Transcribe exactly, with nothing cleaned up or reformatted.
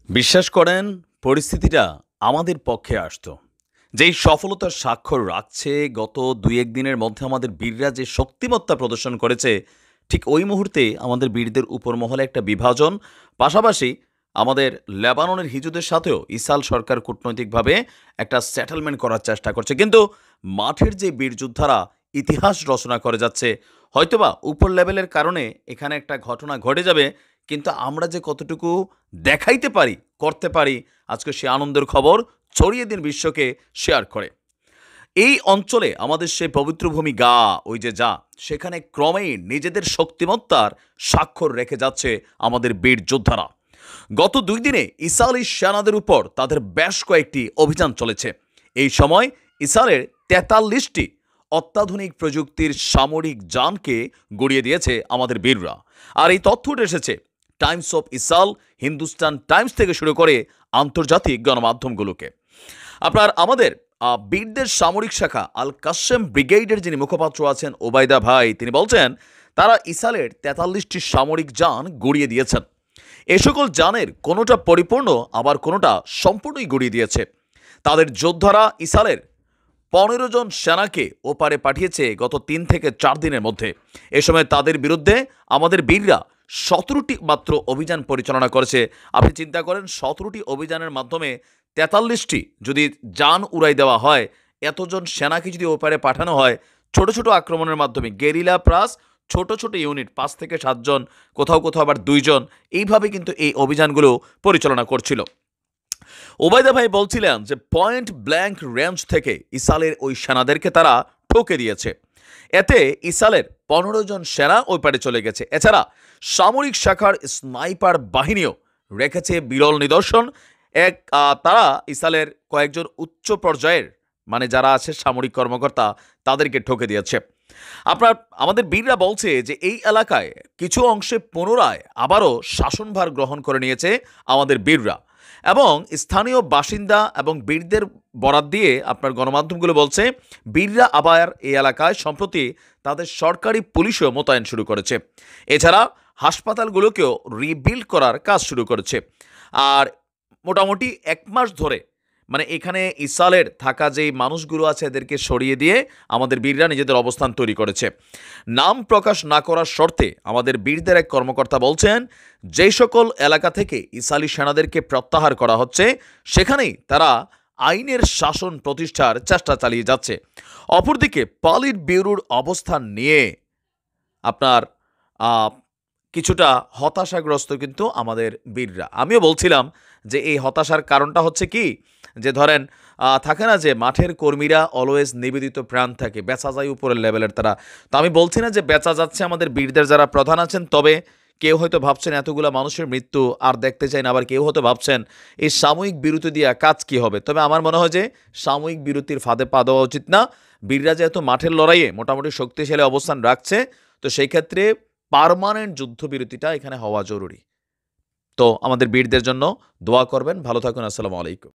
বিশ্বাস করেন পরিস্থিতিটা আমাদের পক্ষে আসতো। যেই সফলতার স্বাক্ষর রাখছে গত দুই এক দিনের মধ্যে আমাদের বীররা যে শক্তিমত্তা প্রদর্শন করেছে, ঠিক ওই মুহূর্তে আমাদের বীরদের উপরমহলে একটা বিভাজন, পাশাপাশি আমাদের লেবাননের হিজুদের সাথেও ইসরায়েল সরকার কূটনৈতিকভাবে একটা সেটেলমেন্ট করার চেষ্টা করছে। কিন্তু মাঠের যে বীর যোদ্ধারা ইতিহাস রচনা করে যাচ্ছে, হয়তোবা উপর লেভেলের কারণে এখানে একটা ঘটনা ঘটে যাবে, কিন্তু আমরা যে কতটুকু দেখাইতে পারি, করতে পারি, আজকে সে আনন্দের খবর ছড়িয়ে দিন বিশ্বকে শেয়ার করে। এই অঞ্চলে আমাদের সেই পবিত্র ভূমি গা, ওই যে যা, সেখানে ক্রমেই নিজেদের শক্তিমত্তার স্বাক্ষর রেখে যাচ্ছে আমাদের বীর যোদ্ধারা। গত দুই দিনে ইসরায়েলি সেনাদের উপর তাদের বেশ কয়েকটি অভিযান চলেছে। এই সময় ইসরায়েলের তেতাল্লিশটি অত্যাধুনিক প্রযুক্তির সামরিক যানকে গড়িয়ে দিয়েছে আমাদের বীররা। আর এই তথ্যটা এসেছে Times of Israel, Hindustan Times থেকে শুরু করে আন্তর্জাতিক গণমাধ্যমগুলোকে। আপনার আমাদের আহ, বীরদের সামরিক শাখা আল কাসেম ব্রিগেডের যিনি মুখপাত্র আছেন ওবায়দা ভাই, তিনি বলছেন তারা ইসরায়েলের তেতাল্লিশটি সামরিক যান গড়িয়ে দিয়েছেন। এ সকল যানের কোনোটা পরিপূর্ণ, আবার কোনোটা সম্পূর্ণই গড়িয়ে দিয়েছে। তাদের যোদ্ধারা ইসরায়েলের পনেরো জন সেনাকে ওপারে পাঠিয়েছে গত তিন থেকে চার দিনের মধ্যে। এ সময় তাদের বিরুদ্ধে আমাদের বীররা সতেরোটি মাত্র অভিযান পরিচালনা করেছে। আপনি চিন্তা করেন, সতেরোটি অভিযানের মাধ্যমে তেতাল্লিশটি যদি যান উড়াই দেওয়া হয়, এতজন সেনাকে যদি ওপারে পাঠানো হয়, ছোট ছোট আক্রমণের মাধ্যমে গেরিলা প্লাস ছোট ছোট ইউনিট পাঁচ থেকে সাতজন, কোথাও কোথাও আবার দুইজন, এইভাবে কিন্তু এই অভিযানগুলো পরিচালনা করছিল। ওবায়দা ভাই বলছিলেন যে পয়েন্ট ব্ল্যাঙ্ক রেঞ্জ থেকে ইসরায়েলের ওই সেনাদেরকে তারা ঠকে দিয়েছে। এতে ইসরায়েলের পনেরো জন সেনা ওই পারে চলে গেছে। এছাড়া সামরিক শাখার স্নাইপার বাহিনীও রেখেছে বিরল নিদর্শন। এক আহ, তারা ইসরায়েলের কয়েকজন উচ্চ পর্যায়ের, মানে যারা আছে সামরিক কর্মকর্তা, তাদেরকে ঠকে দিয়েছে। আপনার আমাদের বীররা বলছে যে এই এলাকায় কিছু অংশে পুনরায় আবারও শাসনভার গ্রহণ করে নিয়েছে আমাদের বীররা, এবং স্থানীয় বাসিন্দা এবং বীরদের বরাত দিয়ে আপনার গণমাধ্যমগুলো বলছে বীররা আবার এই এলাকায় সম্প্রতি তাদের সরকারি পুলিশও মোতায়েন শুরু করেছে। এছাড়া হাসপাতালগুলোকেও রিবিল্ড করার কাজ শুরু করেছে। আর মোটামুটি এক মাস ধরে, মানে এখানে ইসরায়েলের থাকা যেই মানুষগুলো আছে এদেরকে সরিয়ে দিয়ে আমাদের বীররা নিজেদের অবস্থান তৈরি করেছে। নাম প্রকাশ না করার শর্তে আমাদের বীরদের এক কর্মকর্তা বলছেন, যেই সকল এলাকা থেকে ইসরায়েলি সেনাদেরকে প্রত্যাহার করা হচ্ছে, সেখানেই তারা আইনের শাসন প্রতিষ্ঠার চেষ্টা চালিয়ে যাচ্ছে। অপরদিকে পলিট ব্যুরোর অবস্থান নিয়ে আপনার আহ, কিছুটা হতাশাগ্রস্ত কিন্তু আমাদের বীররা। আমিও বলছিলাম যে এই হতাশার কারণটা হচ্ছে কি, যে ধরেন আহ, থাকে না যে মাঠের কর্মীরা অলওয়েজ নিবেদিত প্রাণ থাকে, বেচা যায় উপরের লেভেলের তারা। তো আমি বলছি না যে বেচা যাচ্ছে আমাদের বীরদের যারা প্রধান আছেন, তবে কেউ হয়তো ভাবছেন এতগুলো মানুষের মৃত্যু আর দেখতে চাই না, আবার কেউ হয়তো ভাবছেন এই সাময়িক বিরতি দিয়ে কাজ কি হবে। তবে আমার মনে হয় যে সাময়িক বিরতির ফাঁদে পা দেওয়া উচিত না। বীররা যেহেতু মাঠের লড়াইয়ে মোটামুটি শক্তিশালী অবস্থান রাখছে, তো সেই ক্ষেত্রে পার্মানেন্ট যুদ্ধবিরতিটা এখানে হওয়া জরুরি। তো আমাদের বীরদের জন্য দোয়া করবেন। ভালো থাকুন। আসসালামু আলাইকুম।